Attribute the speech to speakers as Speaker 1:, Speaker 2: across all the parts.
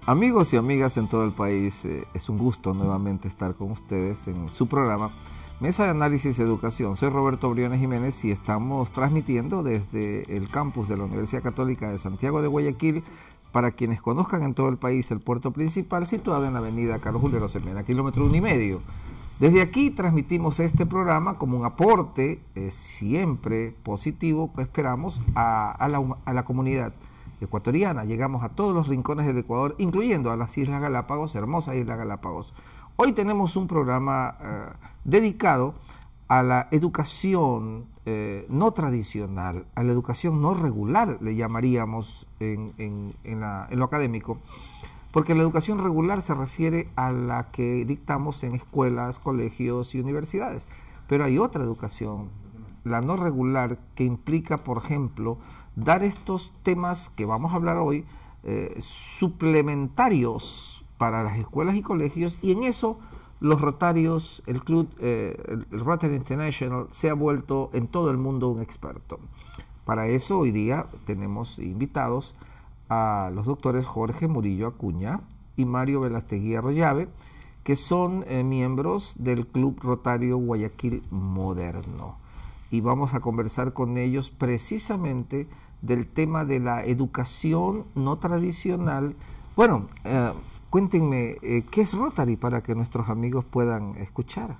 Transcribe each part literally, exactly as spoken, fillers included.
Speaker 1: Amigos y amigas en todo el país, eh, es un gusto nuevamente estar con ustedes en su programa Mesa de Análisis y Educación. Soy Roberto Briones Jiménez y estamos transmitiendo desde el campus de la Universidad Católica de Santiago de Guayaquil. Para quienes conozcan en todo el país, el puerto principal situado en la avenida Carlos Julio Rosemena, kilómetro uno y medio. Desde aquí transmitimos este programa como un aporte eh, siempre positivo, esperamos, a, a, la, a la comunidad ecuatoriana. Llegamos a todos los rincones del Ecuador, incluyendo a las Islas Galápagos, hermosas Islas Galápagos. Hoy tenemos un programa eh, dedicado a la educación eh, no tradicional, a la educación no regular, le llamaríamos en, en, en, la, en lo académico, porque la educación regular se refiere a la que dictamos en escuelas, colegios y universidades, pero hay otra educación, la no regular, que implica, por ejemplo, dar estos temas que vamos a hablar hoy, eh, suplementarios para las escuelas y colegios, y en eso los Rotarios, el club, eh, el Rotary International, se ha vuelto en todo el mundo un experto. Para eso hoy día tenemos invitados a los doctores Jorge Murillo Acuña y Mario Velastegui Arroyave, que son eh, miembros del Club Rotario Guayaquil Moderno. Y vamos a conversar con ellos precisamente del tema de la educación no tradicional. Bueno, eh, cuéntenme, eh, ¿qué es Rotary para que nuestros amigos puedan escuchar?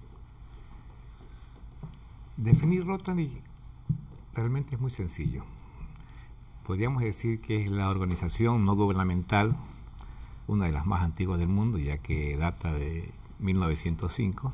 Speaker 2: Definir Rotary realmente es muy sencillo. Podríamos decir que es la organización no gubernamental, una de las más antiguas del mundo, ya que data de mil novecientos cinco,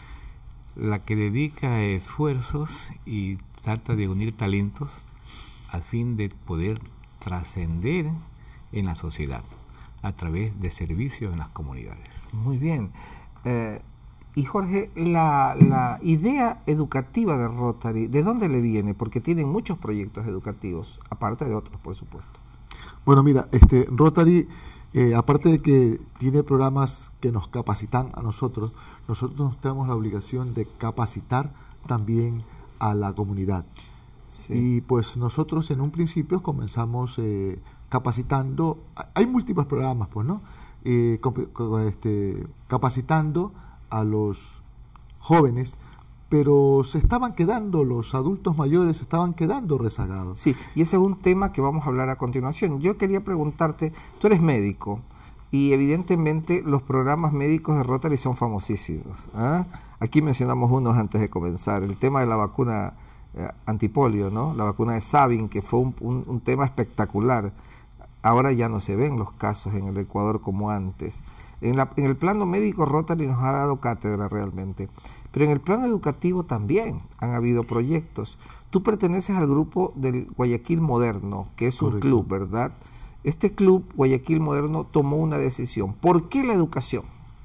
Speaker 2: la que dedica esfuerzos y trata de unir talentos al fin de poder trascender en la sociedad a través de servicios en las comunidades.
Speaker 1: Muy bien. Eh, y Jorge, la, la idea educativa de Rotary, ¿de dónde le viene? Porque tienen muchos proyectos educativos, aparte de otros, por supuesto.
Speaker 3: Bueno, mira, este Rotary, eh, aparte de que tiene programas que nos capacitan a nosotros, nosotros tenemos la obligación de capacitar también a la comunidad. Sí. Y pues nosotros en un principio comenzamos eh, capacitando, hay múltiples programas, pues, ¿no? Eh, este, capacitando a los jóvenes, pero se estaban quedando, los adultos mayores se estaban quedando rezagados.
Speaker 1: Sí, y ese es un tema que vamos a hablar a continuación. Yo quería preguntarte, tú eres médico, y evidentemente los programas médicos de Rotary son famosísimos, ¿eh? Aquí mencionamos unos antes de comenzar, el tema de la vacuna eh, antipolio, ¿no? La vacuna de Sabin, que fue un, un, un tema espectacular. Ahora ya no se ven los casos en el Ecuador como antes. En, la, en el plano médico Rotary nos ha dado cátedra realmente, pero en el plano educativo también han habido proyectos. Tú perteneces al grupo del Guayaquil Moderno, que es Correcto. Un club, ¿verdad? Este club Guayaquil Moderno tomó una decisión. ¿Por qué la educación?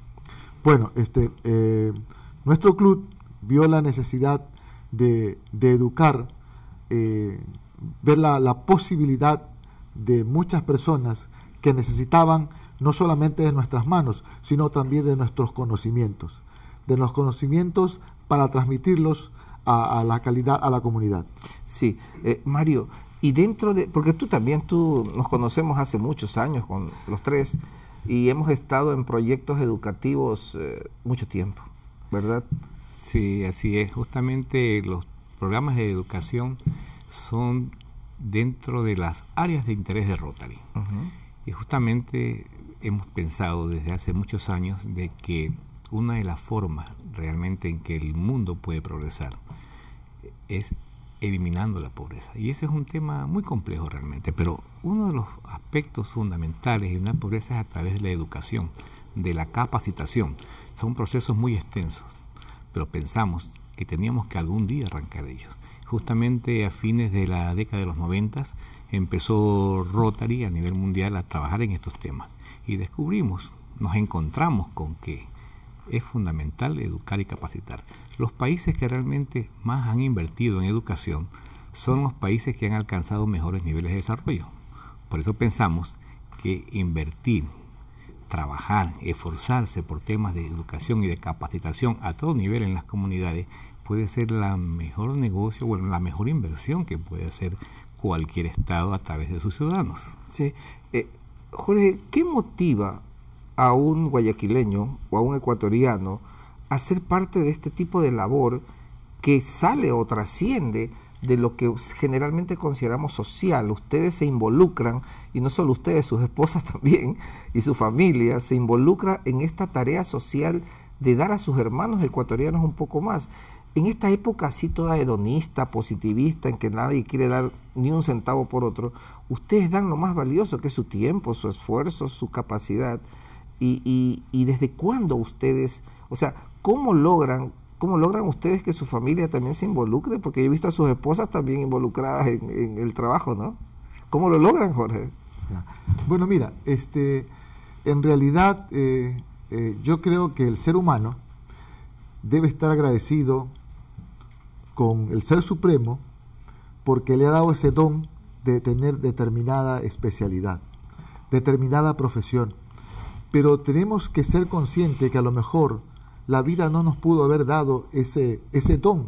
Speaker 3: Bueno, este, eh, nuestro club vio la necesidad de, de educar, eh, ver la, la posibilidad de muchas personas que necesitaban no solamente de nuestras manos, sino también de nuestros conocimientos, de los conocimientos para transmitirlos a, a la calidad, a la comunidad.
Speaker 1: Sí, eh, Mario, y dentro de, porque tú también, tú nos conocemos hace muchos años con los tres, y hemos estado en proyectos educativos eh, mucho tiempo, ¿verdad?
Speaker 2: Sí, así es. Justamente los programas de educación son dentro de las áreas de interés de Rotary. Uh-huh. Y justamente hemos pensado desde hace muchos años de que una de las formas realmente en que el mundo puede progresar es eliminando la pobreza. Y ese es un tema muy complejo realmente, pero uno de los aspectos fundamentales de una pobreza es a través de la educación, de la capacitación. Son procesos muy extensos, pero pensamos que teníamos que algún día arrancar de ellos. Justamente a fines de la década de los noventas empezó Rotary a nivel mundial a trabajar en estos temas y descubrimos, nos encontramos con que es fundamental educar y capacitar. Los países que realmente más han invertido en educación son los países que han alcanzado mejores niveles de desarrollo. Por eso pensamos que invertir, trabajar, esforzarse por temas de educación y de capacitación a todo nivel en las comunidades puede ser la mejor negocio, bueno, la mejor inversión que puede hacer cualquier Estado a través de sus ciudadanos.
Speaker 1: Sí, eh, Jorge, ¿qué motiva a un guayaquileño o a un ecuatoriano a ser parte de este tipo de labor que sale o trasciende de lo que generalmente consideramos social? Ustedes se involucran, y no solo ustedes, sus esposas también, y su familia, se involucra en esta tarea social de dar a sus hermanos ecuatorianos un poco más. En esta época así toda hedonista, positivista, en que nadie quiere dar ni un centavo por otro, ustedes dan lo más valioso, que es su tiempo, su esfuerzo, su capacidad. Y, y, y ¿desde cuándo ustedes, o sea, cómo logran ¿Cómo logran ustedes que su familia también se involucre? Porque yo he visto a sus esposas también involucradas en, en el trabajo, ¿no? ¿Cómo lo logran, Jorge?
Speaker 3: Bueno, mira, este, en realidad eh, eh, yo creo que el ser humano debe estar agradecido con el Ser Supremo porque le ha dado ese don de tener determinada especialidad, determinada profesión. Pero tenemos que ser conscientes que a lo mejor la vida no nos pudo haber dado ese, ese don,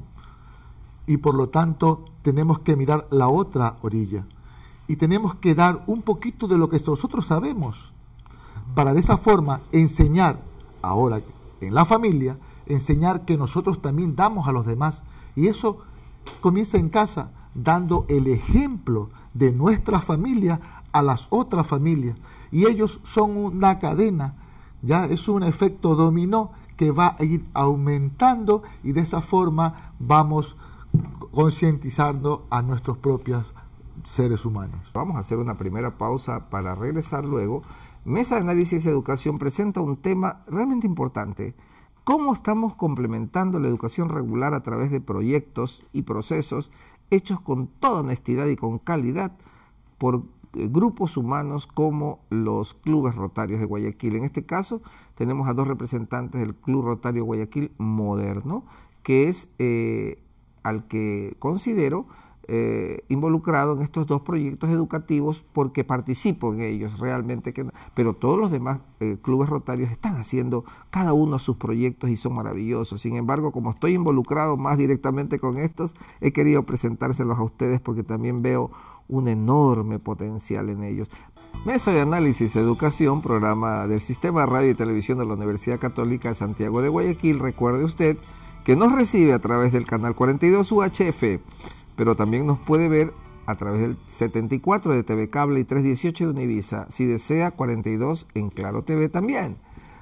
Speaker 3: y por lo tanto tenemos que mirar la otra orilla y tenemos que dar un poquito de lo que nosotros sabemos para de esa forma enseñar ahora en la familia, enseñar que nosotros también damos a los demás, y eso comienza en casa, dando el ejemplo de nuestra familia a las otras familias, y ellos son una cadena, ya es un efecto dominó que va a ir aumentando, y de esa forma vamos concientizando a nuestros propios seres humanos.
Speaker 1: Vamos a hacer una primera pausa para regresar luego. Mesa de Análisis y Educación presenta un tema realmente importante: cómo estamos complementando la educación regular a través de proyectos y procesos hechos con toda honestidad y con calidad por grupos humanos como los clubes rotarios de Guayaquil. En este caso tenemos a dos representantes del Club Rotario Guayaquil Moderno, que es eh, al que considero eh, involucrado en estos dos proyectos educativos porque participo en ellos realmente, que, pero todos los demás eh, clubes rotarios están haciendo cada uno sus proyectos y son maravillosos. Sin embargo, como estoy involucrado más directamente con estos, he querido presentárselos a ustedes porque también veo un enorme potencial en ellos. Mesa de Análisis Educación, programa del Sistema de Radio y Televisión de la Universidad Católica de Santiago de Guayaquil. Recuerde usted que nos recibe a través del canal cuarenta y dos U H F, pero también nos puede ver a través del setenta y cuatro de T V Cable y trescientos dieciocho de Univisa. Si desea, cuarenta y dos en Claro T V también.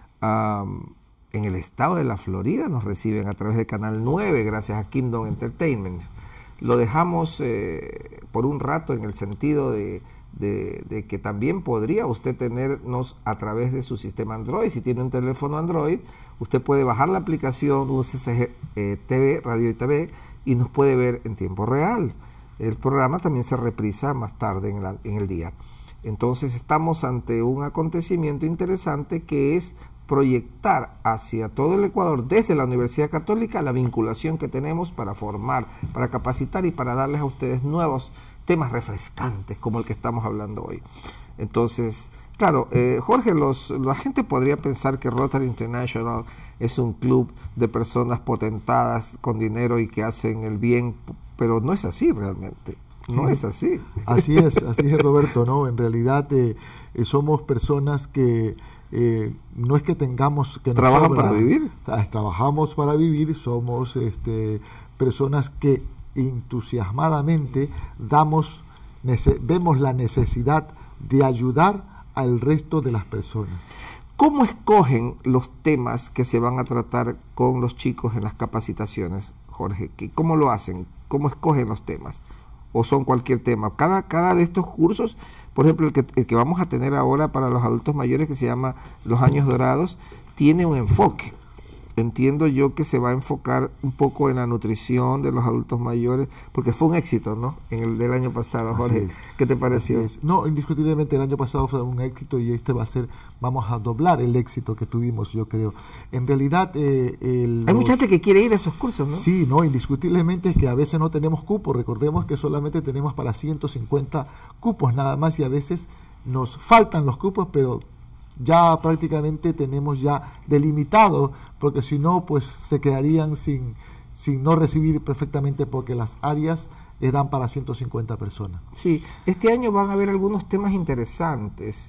Speaker 1: Um, en el estado de la Florida nos reciben a través del canal nueve, gracias a Kingdom Entertainment. Lo dejamos eh, por un rato en el sentido de, de, de que también podría usted tenernos a través de su sistema Android. Si tiene un teléfono Android, usted puede bajar la aplicación U C C G eh, T V, Radio y T V, y nos puede ver en tiempo real. El programa también se reprisa más tarde en, la, en el día. Entonces estamos ante un acontecimiento interesante que es proyectar hacia todo el Ecuador desde la Universidad Católica la vinculación que tenemos para formar, para capacitar y para darles a ustedes nuevos temas refrescantes como el que estamos hablando hoy. Entonces, claro, eh, Jorge, los, la gente podría pensar que Rotary International es un club de personas potentadas con dinero y que hacen el bien, pero no es así realmente. No es así.
Speaker 3: Así es, así es, Roberto, ¿no? En realidad eh, eh, somos personas que Eh, no es que tengamos que
Speaker 1: trabajan para vivir,
Speaker 3: trabajamos para vivir, somos este, personas que entusiasmadamente damos, vemos la necesidad de ayudar al resto de las personas.
Speaker 1: ¿Cómo escogen los temas que se van a tratar con los chicos en las capacitaciones, Jorge? ¿Cómo lo hacen? ¿Cómo escogen los temas? ¿O son cualquier tema? Cada, cada de estos cursos, por ejemplo, el que, el que vamos a tener ahora para los adultos mayores, que se llama Los Años Dorados, tiene un enfoque. Entiendo yo que se va a enfocar un poco en la nutrición de los adultos mayores, porque fue un éxito, ¿no? En el del año pasado, Jorge. ¿Qué te pareció?
Speaker 3: No, indiscutiblemente el año pasado fue un éxito y este va a ser, vamos a doblar el éxito que tuvimos, yo creo. En realidad... Eh, el,
Speaker 1: Hay mucha gente que quiere ir a esos cursos, ¿no?
Speaker 3: Sí, no, indiscutiblemente es que a veces no tenemos cupos. Recordemos que solamente tenemos para ciento cincuenta cupos nada más y a veces nos faltan los cupos, pero ya prácticamente tenemos ya delimitado, porque si no, pues se quedarían sin, sin no recibir perfectamente, porque las áreas dan para ciento cincuenta personas.
Speaker 1: Sí, este año van a haber algunos temas interesantes.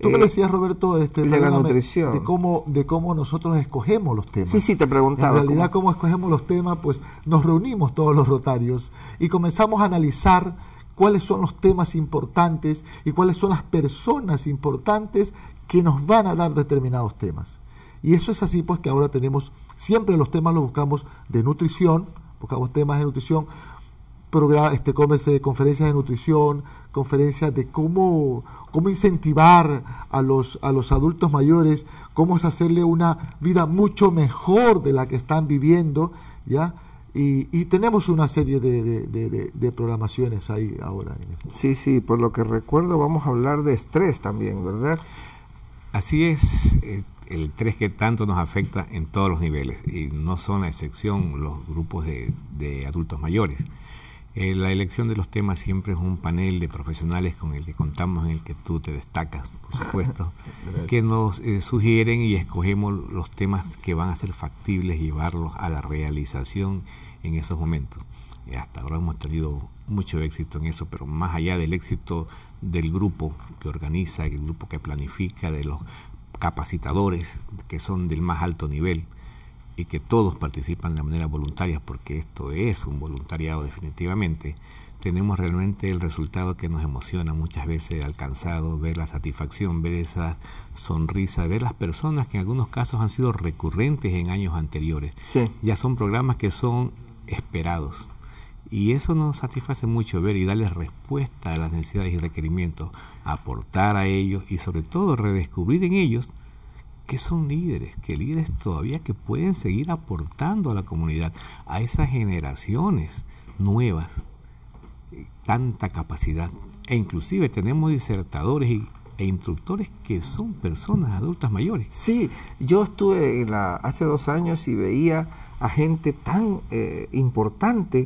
Speaker 3: Tú me decías, Roberto, este,
Speaker 1: de la nutrición.
Speaker 3: De cómo, de cómo nosotros escogemos los temas.
Speaker 1: Sí, sí, te preguntaba.
Speaker 3: En realidad, cómo, cómo escogemos los temas, pues nos reunimos todos los rotarios y comenzamos a analizar cuáles son los temas importantes y cuáles son las personas importantes que nos van a dar determinados temas. Y eso es así, pues que ahora tenemos, siempre los temas los buscamos de nutrición, buscamos temas de nutrición, programa, este, conferencias de nutrición, conferencias de cómo, cómo incentivar a los, a los adultos mayores, cómo es hacerle una vida mucho mejor de la que están viviendo, ¿ya? Y, y tenemos una serie de, de, de, de, de programaciones ahí ahora.
Speaker 1: Sí, sí, por lo que recuerdo vamos a hablar de estrés también, ¿verdad?
Speaker 2: Así es, eh, el estrés que tanto nos afecta en todos los niveles, y no son la excepción los grupos de, de adultos mayores. Eh, la elección de los temas siempre es un panel de profesionales con el que contamos, en el que tú te destacas, por supuesto, que nos eh, sugieren y escogemos los temas que van a ser factibles y llevarlos a la realización en esos momentos. Eh, hasta ahora hemos tenido mucho éxito en eso, pero más allá del éxito del grupo que organiza, el grupo que planifica, de los capacitadores que son del más alto nivel, y que todos participan de manera voluntaria, porque esto es un voluntariado definitivamente, tenemos realmente el resultado que nos emociona muchas veces alcanzado, ver la satisfacción, ver esa sonrisa, ver las personas que en algunos casos han sido recurrentes en años anteriores.
Speaker 1: Sí.
Speaker 2: Ya son programas que son esperados, y eso nos satisface mucho ver y darles respuesta a las necesidades y requerimientos, aportar a ellos y sobre todo redescubrir en ellos que son líderes, que líderes todavía que pueden seguir aportando a la comunidad, a esas generaciones nuevas, tanta capacidad. E inclusive tenemos disertadores y, e instructores que son personas adultas mayores.
Speaker 1: Sí, yo estuve en la, hace dos años y veía a gente tan eh, importante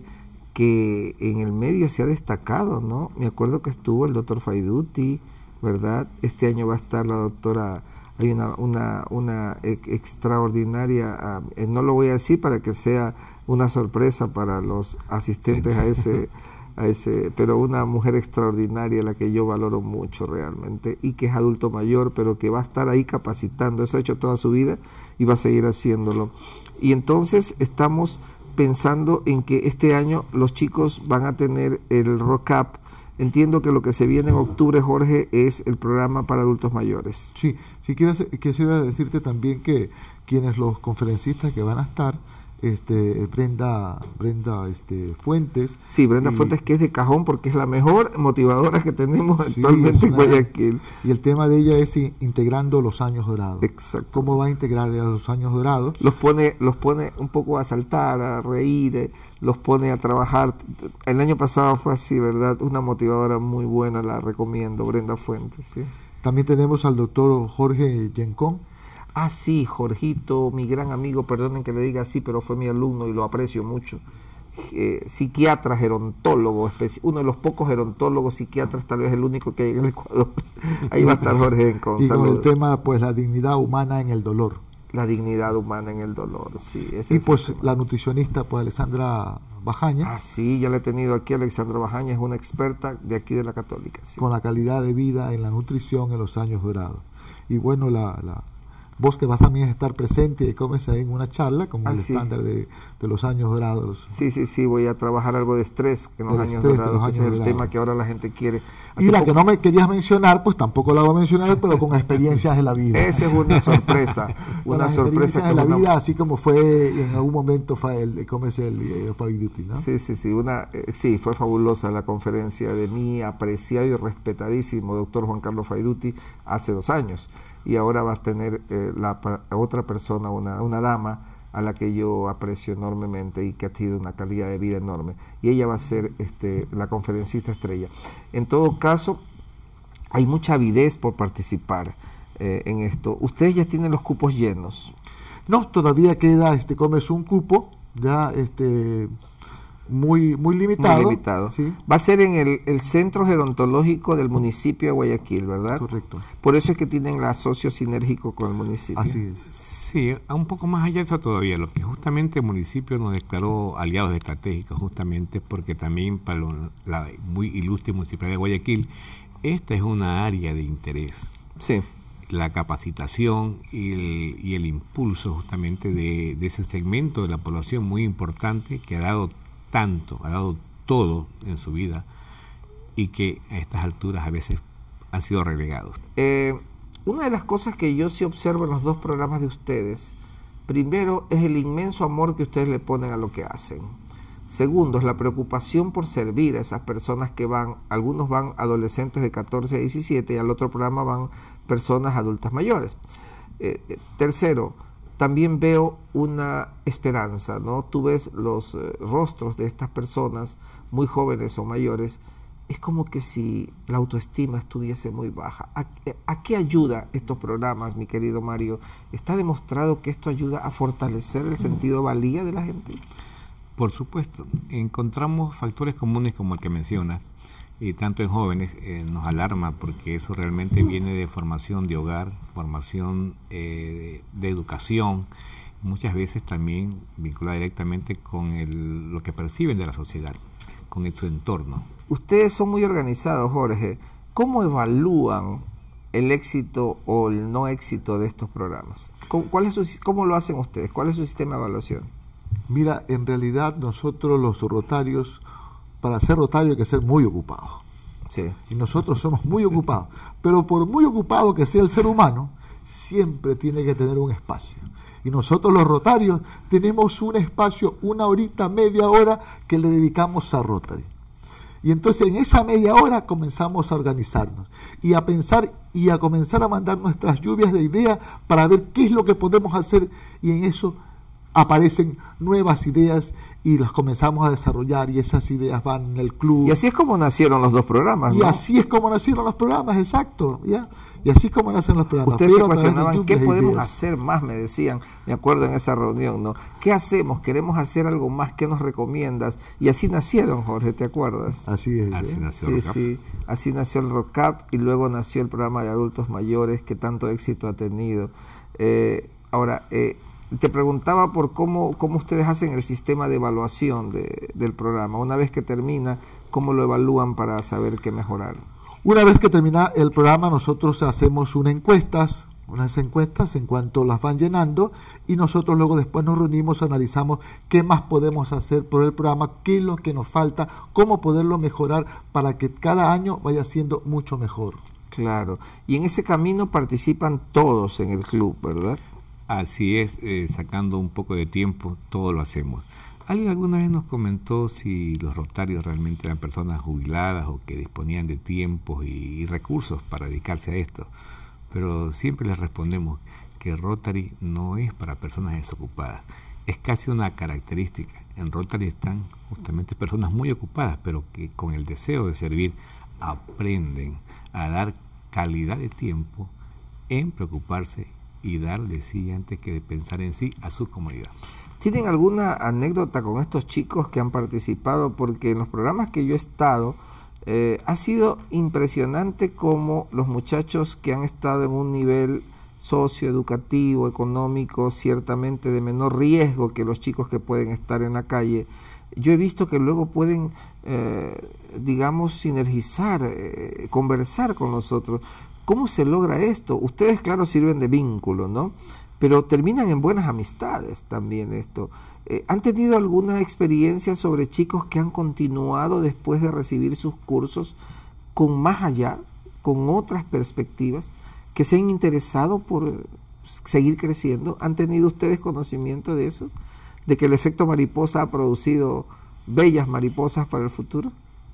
Speaker 1: que en el medio se ha destacado, ¿no? Me acuerdo que estuvo el doctor Faiduti, ¿verdad? Este año va a estar la doctora... Hay una una una extraordinaria, uh, eh, no lo voy a decir para que sea una sorpresa para los asistentes sí. a ese a ese, pero una mujer extraordinaria, la que yo valoro mucho realmente, y que es adulto mayor, pero que va a estar ahí capacitando. Eso ha hecho toda su vida y va a seguir haciéndolo. Y entonces estamos pensando en que este año los chicos van a tener el Rock Up. Entiendo que lo que se viene en octubre, Jorge, es el programa para adultos mayores.
Speaker 3: Sí, si quieres, quisiera decirte también que quienes los conferencistas que van a estar, este Brenda Brenda este Fuentes.
Speaker 1: Sí, Brenda y, Fuentes, que es de cajón porque es la mejor motivadora que tenemos sí, actualmente en Guayaquil.
Speaker 3: Y el tema de ella es integrando los años dorados.
Speaker 1: Exacto.
Speaker 3: ¿Cómo va a integrar los años dorados?
Speaker 1: Los pone los pone un poco a saltar, a reír, eh, los pone a trabajar. El año pasado fue así, ¿verdad? Una motivadora muy buena, la recomiendo, Brenda Fuentes. ¿Sí?
Speaker 3: También tenemos al doctor Jorge Yencón.
Speaker 1: Ah, sí, Jorgito, mi gran amigo, perdonen que le diga así, pero fue mi alumno y lo aprecio mucho. Eh, psiquiatra, gerontólogo, uno de los pocos gerontólogos psiquiatras, tal vez el único que hay en el Ecuador. Ahí va a estar Jorge en
Speaker 3: Y con el tema, pues, la dignidad humana en el dolor.
Speaker 1: La dignidad humana en el dolor, sí. Ese
Speaker 3: y
Speaker 1: es
Speaker 3: pues la nutricionista, pues, Alexandra Bajaña.
Speaker 1: Ah, sí, ya la he tenido aquí. Alexandra Bajaña es una experta de aquí de la Católica. Sí.
Speaker 3: Con la calidad de vida en la nutrición en los años dorados. Y bueno, la... la vos que vas también a estar presente y comes ahí en una charla como ah, el sí. estándar de, de los años dorados.
Speaker 1: Sí, sí, sí, voy a trabajar algo de estrés en los años dorados, los años ese es el dorados. Tema que ahora la gente quiere.
Speaker 3: Hace y la poco... que no me querías mencionar, pues tampoco la voy a mencionar, pero con experiencias de la vida.
Speaker 1: Esa es una sorpresa, una sorpresa
Speaker 3: que de la una... vida, así como fue en algún momento fue el, ¿cómo es el, el Faiduti, ¿no?
Speaker 1: Sí, sí, sí, una, eh, sí, fue fabulosa la conferencia de mi apreciado y respetadísimo doctor Juan Carlos Faiduti hace dos años. Y ahora va a tener eh, la otra persona, una, una dama a la que yo aprecio enormemente y que ha tenido una calidad de vida enorme. Y ella va a ser este, la conferencista estrella. En todo caso, hay mucha avidez por participar eh, en esto. ¿Ustedes ya tienen los cupos llenos?
Speaker 3: No, todavía queda, este, comes un cupo, ya este... Muy, muy limitado.
Speaker 1: Muy limitado.
Speaker 3: Sí.
Speaker 1: Va a ser en el, el centro gerontológico del municipio de Guayaquil, ¿verdad?
Speaker 3: Correcto.
Speaker 1: Por eso es que tienen la asocio sinérgico con el municipio.
Speaker 3: Así es.
Speaker 2: Sí, un poco más allá de eso todavía, lo que justamente el municipio nos declaró aliados estratégicos, justamente porque también para lo, la muy ilustre municipalidad de Guayaquil, esta es una área de interés Sí. La capacitación y el, y el impulso justamente de, de ese segmento de la población muy importante que ha dado tanto, ha dado todo en su vida y que a estas alturas a veces han sido relegados.
Speaker 1: Eh, una de las cosas que yo sí observo en los dos programas de ustedes, primero es el inmenso amor que ustedes le ponen a lo que hacen. Segundo, es la preocupación por servir a esas personas que van, algunos van adolescentes de catorce a diecisiete y al otro programa van personas adultas mayores. Eh, eh, tercero, también veo una esperanza, ¿no? Tú ves los eh, rostros de estas personas, muy jóvenes o mayores, es como que si la autoestima estuviese muy baja. ¿A, a qué ayuda estos programas, mi querido Mario? ¿Está demostrado que esto ayuda a fortalecer el sentido de valía de la gente?
Speaker 2: Por supuesto, encontramos factores comunes como el que mencionas, y tanto en jóvenes eh, nos alarma porque eso realmente viene de formación de hogar, formación eh, de, de educación, muchas veces también vinculada directamente con el, lo que perciben de la sociedad, con el, su entorno.
Speaker 1: Ustedes son muy organizados, Jorge. ¿Cómo evalúan el éxito o el no éxito de estos programas? ¿Cómo, cuál es su, cómo lo hacen ustedes? ¿Cuál es su sistema de evaluación?
Speaker 3: Mira, en realidad nosotros los rotarios, para ser rotario hay que ser muy ocupado.
Speaker 1: Sí.
Speaker 3: Y nosotros somos muy ocupados. Pero por muy ocupado que sea el ser humano, siempre tiene que tener un espacio. Y nosotros los rotarios tenemos un espacio, una horita, media hora que le dedicamos a Rotary. Y entonces en esa media hora comenzamos a organizarnos y a pensar y a comenzar a mandar nuestras lluvias de ideas para ver qué es lo que podemos hacer, y en eso aparecen nuevas ideas y las comenzamos a desarrollar, y esas ideas van en el club.
Speaker 1: Y así es como nacieron los dos programas, ¿no?
Speaker 3: Y así es como nacieron los programas, exacto, ¿ya? Y así es como nacen los programas.
Speaker 1: Ustedes
Speaker 3: Pero
Speaker 1: se cuestionaban qué podemos
Speaker 3: ideas.
Speaker 1: hacer más, me decían, me acuerdo en esa reunión, ¿no? ¿Qué hacemos? Queremos hacer algo más, ¿qué nos recomiendas? Y así nacieron, Jorge, ¿te acuerdas?
Speaker 3: Así es.
Speaker 2: Así
Speaker 3: ¿eh?
Speaker 2: nació
Speaker 1: Sí,
Speaker 2: el ROCAP.
Speaker 1: sí, así nació el ROCAP y luego nació el programa de adultos mayores que tanto éxito ha tenido. Eh, ahora, eh, te preguntaba por cómo, cómo ustedes hacen el sistema de evaluación de, del programa. Una vez que termina, ¿cómo lo evalúan para saber qué mejorar?
Speaker 3: Una vez que termina el programa, nosotros hacemos unas encuestas, unas encuestas en cuanto las van llenando, y nosotros luego después nos reunimos, analizamos qué más podemos hacer por el programa, qué es lo que nos falta, cómo poderlo mejorar para que cada año vaya siendo mucho mejor.
Speaker 1: Claro, y en ese camino participan todos en el club, ¿verdad?
Speaker 2: Así es, eh, sacando un poco de tiempo, todo lo hacemos. Alguien alguna vez nos comentó si los rotarios realmente eran personas jubiladas o que disponían de tiempos y, y recursos para dedicarse a esto, pero siempre les respondemos que Rotary no es para personas desocupadas, es casi una característica. En Rotary están justamente personas muy ocupadas, pero que con el deseo de servir aprenden a dar calidad de tiempo en preocuparse y dar de sí antes que de pensar en sí a su comunidad.
Speaker 1: ¿Tienen alguna anécdota con estos chicos que han participado? Porque en los programas que yo he estado, eh, ha sido impresionante cómo los muchachos que han estado en un nivel socioeducativo, económico, ciertamente de menor riesgo que los chicos que pueden estar en la calle, yo he visto que luego pueden, eh, digamos, sinergizar, eh, conversar con nosotros. ¿Cómo se logra esto? Ustedes, claro, sirven de vínculo, ¿no? Pero terminan en buenas amistades también esto. Eh, ¿Han tenido alguna experiencia sobre chicos que han continuado después de recibir sus cursos con más allá, con otras perspectivas, que se han interesado por seguir creciendo? ¿Han tenido ustedes conocimiento de eso? ¿De que el efecto mariposa ha producido bellas mariposas para el futuro?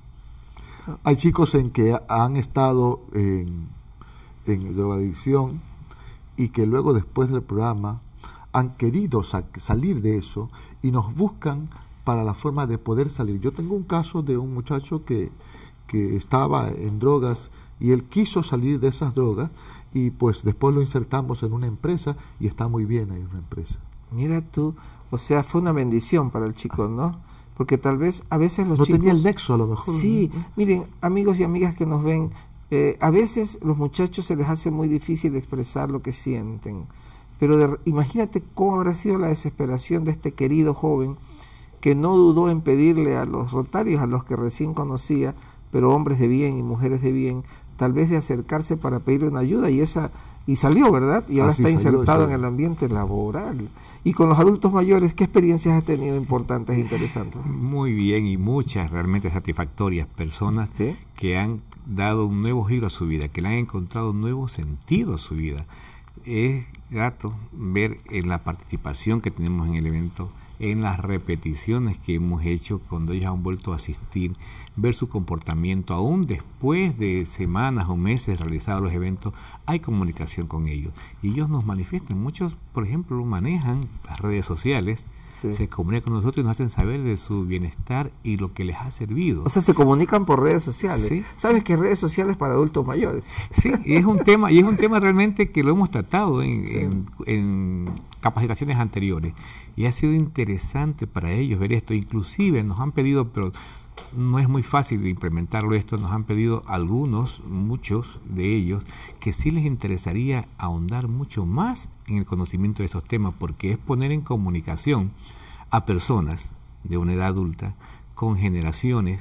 Speaker 3: Hay chicos en que han estado en, en drogadicción y que luego después del programa han querido sa salir de eso y nos buscan para la forma de poder salir. Yo tengo un caso de un muchacho que, que estaba en drogas y él quiso salir de esas drogas y pues después lo insertamos en una empresa y está muy bien ahí en una empresa.
Speaker 1: Mira tú, o sea, fue una bendición para el chico, ¿no? Porque tal vez a veces los
Speaker 3: no
Speaker 1: chicos...
Speaker 3: No tenía el nexo a lo mejor.
Speaker 1: Sí,
Speaker 3: ¿no?
Speaker 1: Miren, amigos y amigas que nos ven, eh, a veces los muchachos se les hace muy difícil expresar lo que sienten, pero de, imagínate cómo habrá sido la desesperación de este querido joven que no dudó en pedirle a los rotarios, a los que recién conocía, pero hombres de bien y mujeres de bien, tal vez de acercarse para pedir una ayuda, y esa y salió, ¿verdad? Y ahora
Speaker 3: Así
Speaker 1: está
Speaker 3: salió,
Speaker 1: insertado
Speaker 3: sí.
Speaker 1: en el ambiente laboral. Y con los adultos mayores, ¿qué experiencias has tenido importantes e interesantes?
Speaker 2: Muy bien, y muchas realmente satisfactorias. Personas
Speaker 1: ¿Sí?
Speaker 2: que han dado un nuevo giro a su vida, que le han encontrado un nuevo sentido a su vida. Es grato ver en la participación que tenemos en el evento, en las repeticiones que hemos hecho cuando ellos han vuelto a asistir, ver su comportamiento, aún después de semanas o meses realizados los eventos, hay comunicación con ellos. Y ellos nos manifiestan, muchos, por ejemplo, manejan las redes sociales, sí. se comunican con nosotros y nos hacen saber de su bienestar y lo que les ha servido.
Speaker 1: O sea, se comunican por redes sociales.
Speaker 2: Sí.
Speaker 1: ¿Sabes que redes sociales para adultos mayores?
Speaker 2: Sí, y es un tema, y es un tema realmente que lo hemos tratado en,
Speaker 1: sí.
Speaker 2: en, en capacitaciones anteriores. Y ha sido interesante para ellos ver esto. Inclusive nos han pedido, pero no es muy fácil de implementarlo esto, nos han pedido algunos, muchos de ellos, que sí les interesaría ahondar mucho más en el conocimiento de esos temas, porque es poner en comunicación a personas de una edad adulta con generaciones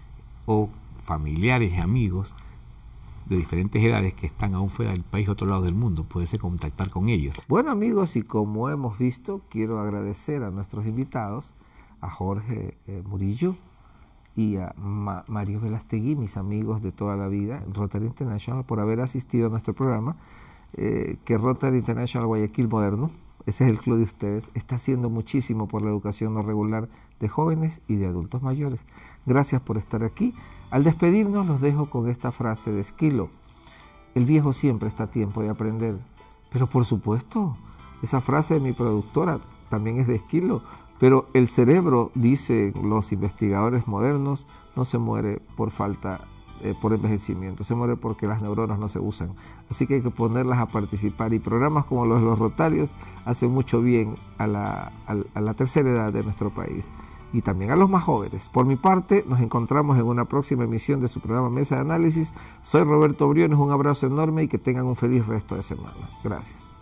Speaker 2: o familiares y amigos de diferentes edades que están aún fuera del país, otro lado del mundo, poderse contactar con ellos.
Speaker 1: Bueno, amigos, y como hemos visto, quiero agradecer a nuestros invitados, a Jorge eh, Murillo y a Ma Mario Velastegui, mis amigos de toda la vida, Rotary International, por haber asistido a nuestro programa, eh, que Rotary International Guayaquil Moderno, ese es el club de ustedes, está haciendo muchísimo por la educación no regular de jóvenes y de adultos mayores. Gracias por estar aquí. Al despedirnos los dejo con esta frase de Esquilo: el viejo siempre está a tiempo de aprender. Pero por supuesto, esa frase de mi productora también es de Esquilo, pero el cerebro, dicen los investigadores modernos, no se muere por falta, eh, por envejecimiento, se muere porque las neuronas no se usan. Así que hay que ponerlas a participar, y programas como los de los Rotarios hacen mucho bien a la, a, a la tercera edad de nuestro país, y también a los más jóvenes. Por mi parte, nos encontramos en una próxima emisión de su programa Mesa de Análisis. Soy Roberto Briones, un abrazo enorme y que tengan un feliz resto de semana. Gracias.